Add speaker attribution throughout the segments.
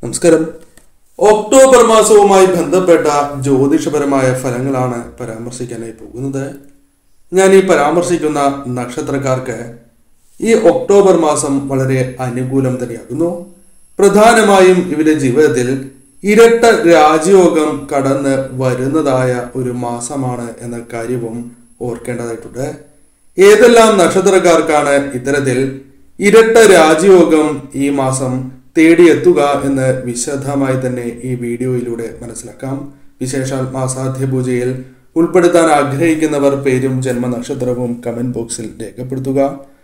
Speaker 1: നമസ്കാരം. ഒക്ടോബർ മാസവുമായി ബന്ധപ്പെട്ട ജ്യോതിഷപരമായ ഫലങ്ങളാണ് പരാമർശിക്കാനായി പോകുന്നത്. ഞാൻ ഈ പരാമർശിക്കുന്ന നക്ഷത്രക്കാർക്ക് ഈ ഒക്ടോബർ മാസം വളരെ അനുകൂലം തന്നെയാകുന്നു. പ്രധാനമായും ഇവരുടെ ജീവിതത്തിൽ ഇരട്ട രാജയോഗം കടന്ന് വരുന്നതായ ഒരു മാസമാണ് എന്ന കാര്യവും ഓർക്കേണ്ടതായിട്ടുണ്ട്. ഏതെല്ലാം നക്ഷത്രക്കാർക്കാണ് ഇത്തരത്തിൽ ഇരട്ട രാജയോഗം ഈ മാസം തേടിയെത്തുക എന്ന് വിശദമായി തന്നെ ഈ വീഡിയോയിലൂടെ മനസ്സിലാക്കാം. വിശേഷാൽ മാസാധ്യ പൂജയിൽ ഉൾപ്പെടുത്താൻ ആഗ്രഹിക്കുന്നവർ പേരും ജന്മനക്ഷത്രവും കമന്റ് ബോക്സിൽ രേഖപ്പെടുത്തുക.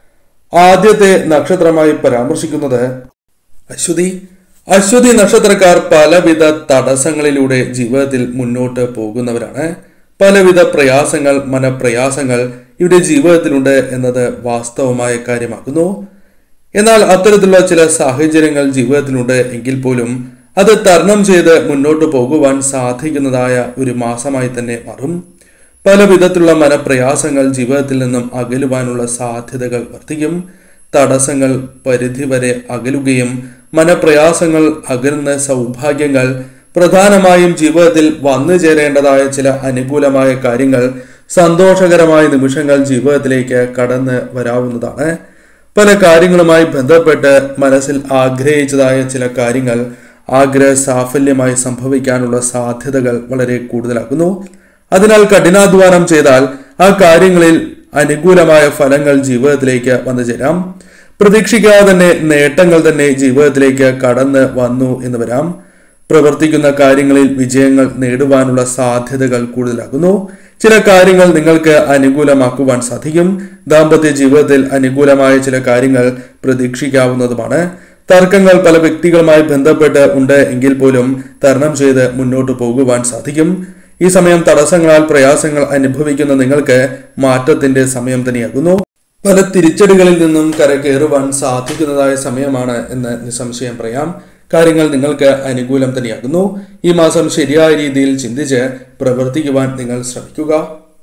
Speaker 1: ആദ്യത്തെ നക്ഷത്രമായി പരാമർശിക്കുന്നത് അശ്വതി. അശ്വതി നക്ഷത്രക്കാർ പലവിധ തടസ്സങ്ങളിലൂടെ ജീവിതത്തിൽ മുന്നോട്ട് പോകുന്നവരാണ്. പലവിധ പ്രയാസങ്ങൾ, മനപ്രയാസങ്ങൾ ഇവരുടെ ജീവിതത്തിലുണ്ട് എന്നത് വാസ്തവമായ കാര്യമാക്കുന്നു. എന്നാൽ അത്തരത്തിലുള്ള ചില സാഹചര്യങ്ങൾ ജീവിതത്തിലുണ്ട് എങ്കിൽ പോലും അത് തരണം ചെയ്ത് മുന്നോട്ട് പോകുവാൻ സാധിക്കുന്നതായ ഒരു മാസമായി തന്നെ മാറും. പല വിധത്തിലുള്ള മനപ്രയാസങ്ങൾ ജീവിതത്തിൽ നിന്നും അകലുവാനുള്ള സാധ്യതകൾ വർദ്ധിക്കും. തടസ്സങ്ങൾ പരിധിവരെ അകലുകയും മനപ്രയാസങ്ങൾ അകലുന്ന സൗഭാഗ്യങ്ങൾ, പ്രധാനമായും ജീവിതത്തിൽ വന്നു ചേരേണ്ടതായ ചില അനുകൂലമായ കാര്യങ്ങൾ, സന്തോഷകരമായ നിമിഷങ്ങൾ ജീവിതത്തിലേക്ക് കടന്ന് വരാവുന്നതാണ്. പല കാര്യങ്ങളുമായി ബന്ധപ്പെട്ട് മനസ്സിൽ ആഗ്രഹിച്ചതായ ചില കാര്യങ്ങൾ ആഗ്രഹ സാഫല്യമായി സംഭവിക്കാനുള്ള സാധ്യതകൾ വളരെ കൂടുതലാകുന്നു. അതിനാൽ കഠിനാധ്വാനം ചെയ്താൽ ആ കാര്യങ്ങളിൽ അനുകൂലമായ ഫലങ്ങൾ ജീവിതത്തിലേക്ക് വന്നു ചേരാം. പ്രതീക്ഷിക്കാതെ തന്നെ നേട്ടങ്ങൾ തന്നെ ജീവിതത്തിലേക്ക് കടന്ന് വന്നു എന്ന് വരാം. പ്രവർത്തിക്കുന്ന കാര്യങ്ങളിൽ വിജയങ്ങൾ നേടുവാനുള്ള സാധ്യതകൾ കൂടുതലാകുന്നു. ചില കാര്യങ്ങൾ നിങ്ങൾക്ക് അനുകൂലമാക്കുവാൻ സാധിക്കും. ദാമ്പത്യ ജീവിതത്തിൽ അനുകൂലമായ ചില കാര്യങ്ങൾ പ്രതീക്ഷിക്കാവുന്നതുമാണ്. തർക്കങ്ങൾ പല വ്യക്തികളുമായി ബന്ധപ്പെട്ട് ഉണ്ട് എങ്കിൽ പോലും തരണം ചെയ്ത് മുന്നോട്ട് പോകുവാൻ സാധിക്കും. ഈ സമയം തടസ്സങ്ങളാൽ പ്രയാസങ്ങൾ അനുഭവിക്കുന്ന നിങ്ങൾക്ക് മാറ്റത്തിന്റെ സമയം തന്നെയാകുന്നു. പല തിരിച്ചടികളിൽ നിന്നും കരകയറുവാൻ സാധിക്കുന്നതായ സമയമാണ് എന്ന് നിസ്സംശയം പറയാം. കാര്യങ്ങൾ നിങ്ങൾക്ക് അനുകൂലം തന്നെയാകുന്നു. ഈ മാസം ശരിയായ രീതിയിൽ ചിന്തിച്ച് പ്രവർത്തിക്കുവാൻ നിങ്ങൾ ശ്രമിക്കുക.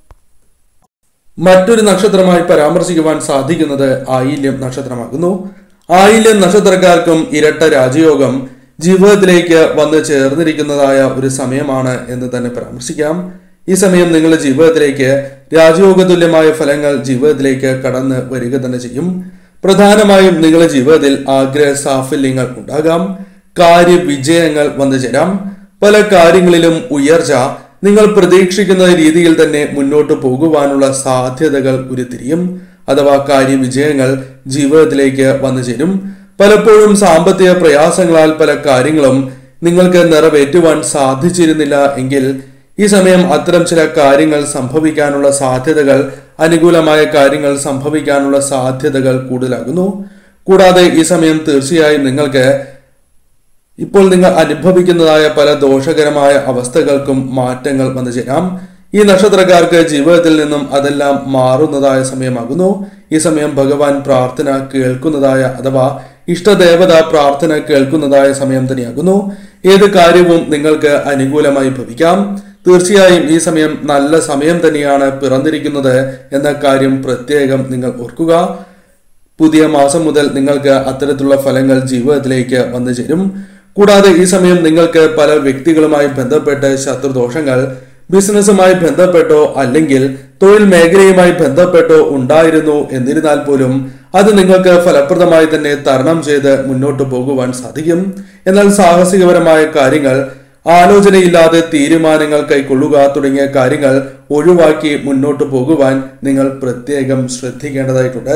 Speaker 1: മറ്റൊരു നക്ഷത്രമായി പരാമർശിക്കുവാൻ സാധിക്കുന്നത് ആയില്യം നക്ഷത്രമാകുന്നു. ആയില്യം നക്ഷത്രക്കാർക്കും ഇരട്ട രാജയോഗം ജീവിതത്തിലേക്ക് വന്ന് ചേർന്നിരിക്കുന്നതായ ഒരു സമയമാണ് എന്ന് തന്നെ പരാമർശിക്കാം. ഈ സമയം നിങ്ങളുടെ ജീവിതത്തിലേക്ക് രാജയോഗ തുല്യമായ ഫലങ്ങൾ ജീവിതത്തിലേക്ക് കടന്ന് വരിക തന്നെ ചെയ്യും. പ്രധാനമായും നിങ്ങളുടെ ജീവിതത്തിൽ ആഗ്രഹ സാഫല്യങ്ങൾ ഉണ്ടാകാം. കാര്യവിജയങ്ങൾ വന്നു ചേരാം. പല കാര്യങ്ങളിലും ഉയർച്ച, നിങ്ങൾ പ്രതീക്ഷിക്കുന്ന രീതിയിൽ തന്നെ മുന്നോട്ട് പോകുവാനുള്ള സാധ്യതകൾ ഉരുത്തിരിയും. അഥവാ കാര്യവിജയങ്ങൾ ജീവിതത്തിലേക്ക് വന്നു ചേരും. പലപ്പോഴും സാമ്പത്തിക പ്രയാസങ്ങളാൽ പല കാര്യങ്ങളും നിങ്ങൾക്ക് നിറവേറ്റുവാൻ സാധിച്ചിരുന്നില്ല എങ്കിൽ ഈ സമയം അത്തരം ചില കാര്യങ്ങൾ സംഭവിക്കാനുള്ള സാധ്യതകൾ, അനുകൂലമായ കാര്യങ്ങൾ സംഭവിക്കാനുള്ള സാധ്യതകൾ കൂടുതലാകുന്നു. കൂടാതെ ഈ സമയം തീർച്ചയായും നിങ്ങൾക്ക് ഇപ്പോൾ നിങ്ങൾ അനുഭവിക്കുന്നതായ പല ദോഷകരമായ അവസ്ഥകൾക്കും മാറ്റങ്ങൾ വന്നു ചേരാം. ഈ നക്ഷത്രക്കാർക്ക് ജീവിതത്തിൽ നിന്നും അതെല്ലാം മാറുന്നതായ സമയമാകുന്നു. ഈ സമയം ഭഗവാൻ പ്രാർത്ഥന കേൾക്കുന്നതായ അഥവാ ഇഷ്ടദേവത പ്രാർത്ഥന കേൾക്കുന്നതായ സമയം തന്നെയാകുന്നു. ഏത് കാര്യവും നിങ്ങൾക്ക് അനുകൂലമായി ഭവിക്കാം. തീർച്ചയായും ഈ സമയം നല്ല സമയം തന്നെയാണ് പിറന്നിരിക്കുന്നത് എന്ന കാര്യം പ്രത്യേകം നിങ്ങൾ ഓർക്കുക. പുതിയ മാസം മുതൽ നിങ്ങൾക്ക് അത്തരത്തിലുള്ള ഫലങ്ങൾ ജീവിതത്തിലേക്ക് വന്നു ചേരും. കൂടാതെ ഈ സമയം നിങ്ങൾക്ക് പല വ്യക്തികളുമായി ബന്ധപ്പെട്ട് ശത്രുദോഷങ്ങൾ, ബിസിനസ്സുമായി ബന്ധപ്പെട്ടോ അല്ലെങ്കിൽ തൊഴിൽ മേഖലയുമായി ബന്ധപ്പെട്ടോ ഉണ്ടായിരുന്നു. എന്നിരുന്നാൽ പോലും അത് നിങ്ങൾക്ക് ഫലപ്രദമായി തന്നെ തരണം ചെയ്ത് മുന്നോട്ട് പോകുവാൻ സാധിക്കും. എന്നാൽ സാഹസികപരമായ കാര്യങ്ങൾ, ആലോചനയില്ലാതെ തീരുമാനങ്ങൾ കൈക്കൊള്ളുക തുടങ്ങിയ കാര്യങ്ങൾ ഒഴിവാക്കി മുന്നോട്ട് പോകുവാൻ നിങ്ങൾ പ്രത്യേകം ശ്രദ്ധിക്കേണ്ടതായിട്ടുണ്ട്.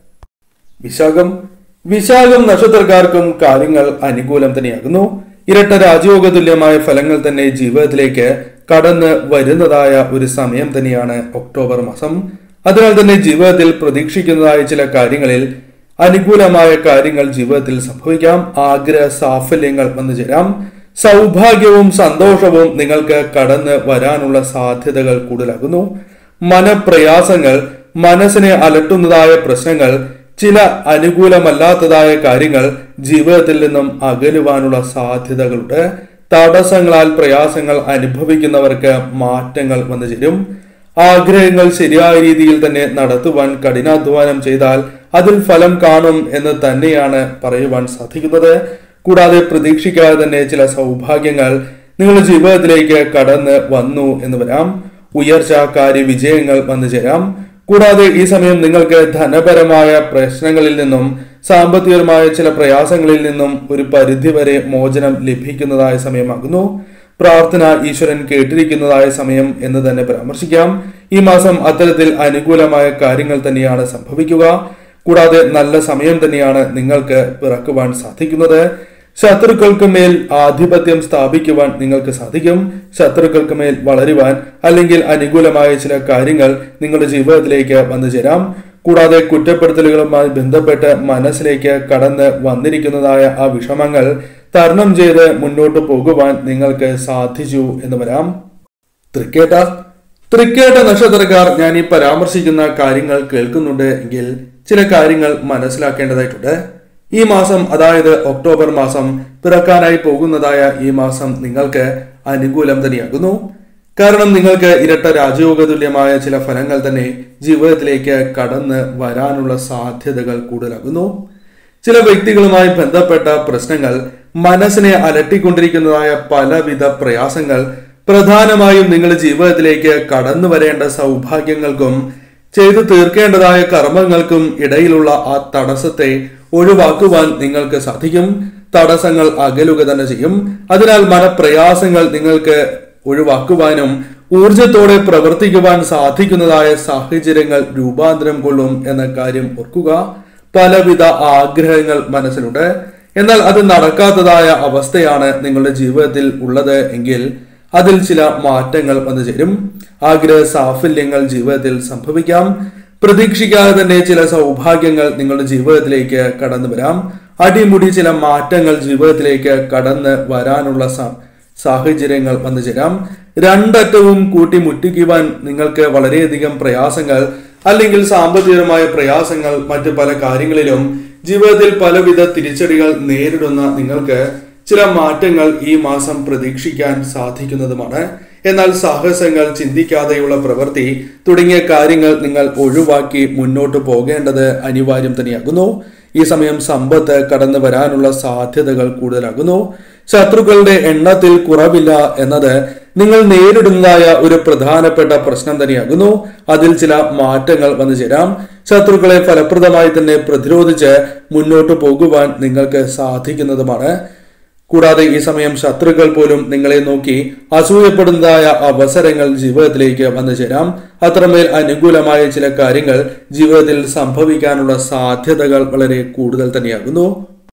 Speaker 1: വിശാഖം നക്ഷത്രക്കാർക്കും കാര്യങ്ങൾ അനുകൂലം തന്നെയാകുന്നു. ഇരട്ട രാജയോഗ തുല്യമായ ഫലങ്ങൾ തന്നെ ജീവിതത്തിലേക്ക് കടന്ന് വരുന്നതായ ഒരു സമയം തന്നെയാണ് ഒക്ടോബർ മാസം. അതിനാൽ തന്നെ ജീവിതത്തിൽ പ്രതീക്ഷിക്കുന്നതായ ചില കാര്യങ്ങളിൽ അനുകൂലമായ കാര്യങ്ങൾ ജീവിതത്തിൽ സംഭവിക്കാം. ആഗ്രഹ സാഫല്യങ്ങൾ വന്നു ചേരാം. സൗഭാഗ്യവും സന്തോഷവും നിങ്ങൾക്ക് കടന്ന് വരാനുള്ള സാധ്യതകൾ കൂടുതലാകുന്നു. മനപ്രയാസങ്ങൾ, മനസ്സിനെ അലട്ടുന്നതായ പ്രശ്നങ്ങൾ, ചില അനുകൂലമല്ലാത്തതായ കാര്യങ്ങൾ ജീവിതത്തിൽ നിന്നും അകലുവാനുള്ള സാധ്യതകളുണ്ട്. തടസ്സങ്ങളാൽ പ്രയാസങ്ങൾ അനുഭവിക്കുന്നവർക്ക് മാറ്റങ്ങൾ വന്നു ചേരും. ആഗ്രഹങ്ങൾ ശരിയായ രീതിയിൽ തന്നെ നടത്തുവാൻ കഠിനാധ്വാനം ചെയ്താൽ അതിൽ ഫലം കാണും എന്ന് തന്നെയാണ് പറയുവാൻ സാധിക്കുന്നത്. കൂടാതെ പ്രതീക്ഷിക്കാതെ തന്നെ ചില സൗഭാഗ്യങ്ങൾ നിങ്ങളുടെ ജീവിതത്തിലേക്ക് കടന്ന് വന്നു എന്ന് വരാം. ഉയർച്ച, കാര്യ വിജയങ്ങൾ വന്നു ചേരാം. കൂടാതെ ഈ സമയം നിങ്ങൾക്ക് ധനപരമായ പ്രശ്നങ്ങളിൽ നിന്നും സാമ്പത്തികപരമായ ചില പ്രയാസങ്ങളിൽ നിന്നും ഒരു പരിധിവരെ മോചനം ലഭിക്കുന്നതായ സമയമാകുന്നു. പ്രാർത്ഥന ഈശ്വരൻ കേട്ടിരിക്കുന്നതായ സമയം എന്ന് തന്നെ പരാമർശിക്കാം. ഈ മാസം അത്തരത്തിൽ അനുകൂലമായ കാര്യങ്ങൾ തന്നെയാണ് സംഭവിക്കുക. കൂടാതെ നല്ല സമയം തന്നെയാണ് നിങ്ങൾക്ക് പിറക്കുവാൻ സാധിക്കുന്നത്. ശത്രുക്കൾക്ക് മേൽ ആധിപത്യം സ്ഥാപിക്കുവാൻ നിങ്ങൾക്ക് സാധിക്കും. ശത്രുക്കൾക്ക് മേൽ വളരുവാൻ അല്ലെങ്കിൽ അനുകൂലമായ ചില കാര്യങ്ങൾ നിങ്ങളുടെ ജീവിതത്തിലേക്ക് വന്നു ചേരാം. കൂടാതെ കുറ്റപ്പെടുത്തലുകളുമായി ബന്ധപ്പെട്ട് മനസ്സിലേക്ക് കടന്ന് വന്നിരിക്കുന്നതായ ആ വിഷമങ്ങൾ തരണം ചെയ്ത് മുന്നോട്ട് പോകുവാൻ നിങ്ങൾക്ക് സാധിച്ചു എന്ന് വരാം. തൃക്കേട്ട നക്ഷത്രക്കാർ ഞാൻ ഈ പരാമർശിക്കുന്ന കാര്യങ്ങൾ കേൾക്കുന്നുണ്ട് എങ്കിൽ ചില കാര്യങ്ങൾ മനസ്സിലാക്കേണ്ടതായിട്ടുണ്ട്. ഈ മാസം, അതായത് ഒക്ടോബർ മാസം, പിറക്കാനായി പോകുന്നതായ ഈ മാസം നിങ്ങൾക്ക് അനുകൂലം തന്നെയാകുന്നു. കാരണം നിങ്ങൾക്ക് ഇരട്ട രാജയോഗ തുല്യമായ ചില ഫലങ്ങൾ തന്നെ ജീവിതത്തിലേക്ക് കടന്ന് വരാനുള്ള സാധ്യതകൾ കൂടുതലാകുന്നു. ചില വ്യക്തികളുമായി ബന്ധപ്പെട്ട പ്രശ്നങ്ങൾ, മനസ്സിനെ അലട്ടിക്കൊണ്ടിരിക്കുന്നതായ പലവിധ പ്രയാസങ്ങൾ, പ്രധാനമായും നിങ്ങളുടെ ജീവിതത്തിലേക്ക് കടന്നു വരേണ്ട സൗഭാഗ്യങ്ങൾക്കും ചെയ്തു തീർക്കേണ്ടതായ കർമ്മങ്ങൾക്കും ഇടയിലുള്ള ആ തടസ്സത്തെ ഒഴിവാക്കുവാൻ നിങ്ങൾക്ക് സാധിക്കും. തടസ്സങ്ങൾ അകലുക തന്നെ ചെയ്യും. അതിനാൽ മനപ്രയാസങ്ങൾ നിങ്ങൾക്ക് ഒഴിവാക്കുവാനും ഊർജത്തോടെ പ്രവർത്തിക്കുവാൻ സാധിക്കുന്നതായ സാഹചര്യങ്ങൾ രൂപാന്തരം കൊള്ളും എന്ന കാര്യം ഓർക്കുക. പലവിധ ആഗ്രഹങ്ങൾ മനസ്സിലുണ്ട്, എന്നാൽ അത് നടക്കാത്തതായ അവസ്ഥയാണ് നിങ്ങളുടെ ജീവിതത്തിൽ ഉള്ളത് എങ്കിൽ അതിൽ ചില മാറ്റങ്ങൾ വന്നു ചേരും. ആഗ്രഹ സാഫല്യങ്ങൾ ജീവിതത്തിൽ സംഭവിക്കാം. പ്രതീക്ഷിക്കാതെ തന്നെ ചില സൗഭാഗ്യങ്ങൾ നിങ്ങളുടെ ജീവിതത്തിലേക്ക് കടന്നു വരാം. അടിമുടി ചില മാറ്റങ്ങൾ ജീവിതത്തിലേക്ക് കടന്ന് വരാനുള്ള സാഹചര്യങ്ങൾ വന്നു ചേരാം. രണ്ടറ്റവും കൂട്ടിമുട്ടിക്കുവാൻ നിങ്ങൾക്ക് വളരെയധികം പ്രയാസങ്ങൾ അല്ലെങ്കിൽ സാമ്പത്തികമായ പ്രയാസങ്ങൾ, മറ്റു പല കാര്യങ്ങളിലും ജീവിതത്തിൽ പലവിധ തിരിച്ചടികൾ നേരിടുന്ന നിങ്ങൾക്ക് ചില മാറ്റങ്ങൾ ഈ മാസം പ്രതീക്ഷിക്കാൻ സാധിക്കുന്നതുമാണ്. എന്നാൽ സാഹസങ്ങൾ, ചിന്തിക്കാതെയുള്ള പ്രവൃത്തി തുടങ്ങിയ കാര്യങ്ങൾ നിങ്ങൾ ഒഴിവാക്കി മുന്നോട്ട് പോകേണ്ടത് അനിവാര്യം തന്നെയാകുന്നു. ഈ സമയം സമ്പത്ത് കടന്നു വരാനുള്ള സാധ്യതകൾ കൂടുതലാകുന്നു. ശത്രുക്കളുടെ എണ്ണത്തിൽ കുറവില്ല എന്നത് നിങ്ങൾ നേരിടുന്നതായ ഒരു പ്രധാനപ്പെട്ട പ്രശ്നം തന്നെയാകുന്നു. അതിൽ ചില മാറ്റങ്ങൾ വന്നു ചേരാം. ശത്രുക്കളെ ഫലപ്രദമായി തന്നെ പ്രതിരോധിച്ച് മുന്നോട്ട് പോകുവാൻ നിങ്ങൾക്ക് സാധിക്കുന്നതുമാണ്. കൂടാതെ ഈ സമയം ശത്രുക്കൾ പോലും നിങ്ങളെ നോക്കി അസൂയപ്പെടുന്നതായ അവസരങ്ങൾ ജീവിതത്തിലേക്ക് വന്നു ചേരാം. അത്രമേൽ അനുകൂലമായ ചില കാര്യങ്ങൾ ജീവിതത്തിൽ സംഭവിക്കാനുള്ള സാധ്യതകൾ വളരെ കൂടുതൽ തന്നെയാകുന്നു.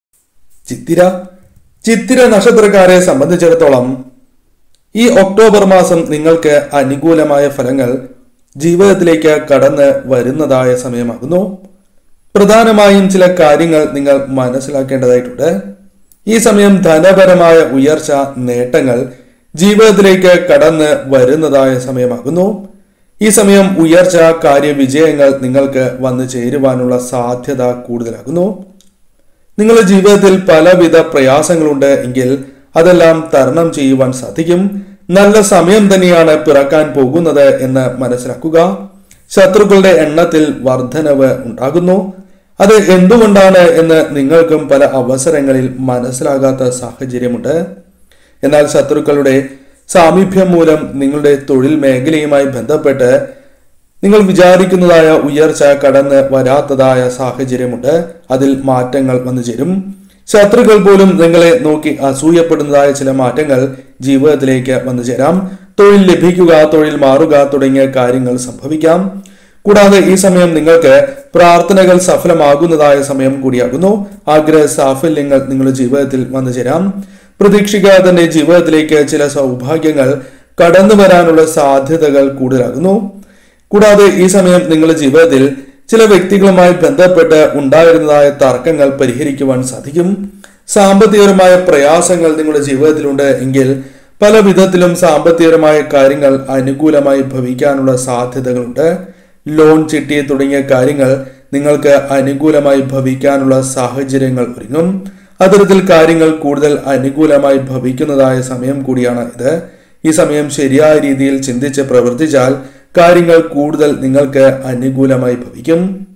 Speaker 1: ചിത്തിര നക്ഷത്രക്കാരെ സംബന്ധിച്ചിടത്തോളം ഈ ഒക്ടോബർ മാസം നിങ്ങൾക്ക് അനുകൂലമായ ഫലങ്ങൾ ജീവിതത്തിലേക്ക് കടന്ന് വരുന്നതായ സമയമാകുന്നു. പ്രധാനമായും ചില കാര്യങ്ങൾ നിങ്ങൾ മനസ്സിലാക്കേണ്ടതായിട്ടുണ്ട്. ഈ സമയം ധനപരമായ ഉയർച്ച, നേട്ടങ്ങൾ ജീവിതത്തിലേക്ക് കടന്ന് വരുന്നതായ സമയമാകുന്നു. ഈ സമയം ഉയർച്ച, കാര്യവിജയങ്ങൾ നിങ്ങൾക്ക് വന്നു ചേരുവാനുള്ള സാധ്യത കൂടുതലാകുന്നു. നിങ്ങളുടെ ജീവിതത്തിൽ പലവിധ പ്രയാസങ്ങളുണ്ട് എങ്കിൽ അതെല്ലാം തരണം ചെയ്യുവാൻ സാധിക്കും. നല്ല സമയം തന്നെയാണ് പിറക്കാൻ പോകുന്നത് എന്ന് മനസ്സിലാക്കുക. ശത്രുക്കളുടെ എണ്ണത്തിൽ വർധനവ് ഉണ്ടാകുന്നു. അത് എന്തുകൊണ്ടാണ് എന്ന് നിങ്ങൾക്കും പല അവസരങ്ങളിൽ മനസ്സിലാകാത്ത സാഹചര്യമുണ്ട്. എന്നാൽ ശത്രുക്കളുടെ സാമീപ്യം മൂലം നിങ്ങളുടെ തൊഴിൽ മേഖലയുമായി ബന്ധപ്പെട്ട് നിങ്ങൾ വിചാരിക്കുന്നതായ ഉയർച്ച കടന്ന് വരാത്തതായ സാഹചര്യമുണ്ട്. അതിൽ മാറ്റങ്ങൾ വന്നു ചേരും. ശത്രുക്കൾ പോലും നിങ്ങളെ നോക്കി അസൂയപ്പെടുന്നതായ ചില മാറ്റങ്ങൾ ജീവിതത്തിലേക്ക് വന്നു ചേരാം. തൊഴിൽ ലഭിക്കുക, തൊഴിൽ മാറുക തുടങ്ങിയ കാര്യങ്ങൾ സംഭവിക്കാം. കൂടാതെ ഈ സമയം നിങ്ങൾക്ക് പ്രാർത്ഥനകൾ സഫലമാകുന്നതായ സമയം കൂടിയാകുന്നു. ആഗ്രഹ സാഫല്യങ്ങൾ നിങ്ങളുടെ ജീവിതത്തിൽ വന്നു ചേരാം. പ്രതീക്ഷിക്കാതെ തന്നെ ജീവിതത്തിലേക്ക് ചില സൗഭാഗ്യങ്ങൾ കടന്നു വരാനുള്ള സാധ്യതകൾ കൂടുതലാകുന്നു. കൂടാതെ ഈ സമയം നിങ്ങളുടെ ജീവിതത്തിൽ ചില വ്യക്തികളുമായി ബന്ധപ്പെട്ട് ഉണ്ടായിരുന്നതായ തർക്കങ്ങൾ പരിഹരിക്കുവാൻ സാധിക്കും. സാമ്പത്തികപരമായ പ്രയാസങ്ങൾ നിങ്ങളുടെ ജീവിതത്തിലുണ്ട് എങ്കിൽ പല വിധത്തിലും സാമ്പത്തികപരമായ കാര്യങ്ങൾ അനുകൂലമായി ഭവിക്കാനുള്ള സാധ്യതകളുണ്ട്. ലോൺ, ചിട്ടി തുടങ്ങിയ കാര്യങ്ങൾ നിങ്ങൾക്ക് അനുകൂലമായി ഭവിക്കാനുള്ള സാഹചര്യങ്ങൾ ഒരുങ്ങും. അത്തരത്തിൽ കാര്യങ്ങൾ കൂടുതൽ അനുകൂലമായി ഭവിക്കുന്നതായ സമയം കൂടിയാണ് ഇത്. ഈ സമയം ശരിയായ രീതിയിൽ ചിന്തിച്ച് പ്രവർത്തിച്ചാൽ കാര്യങ്ങൾ കൂടുതൽ നിങ്ങൾക്ക് അനുകൂലമായി ഭവിക്കും.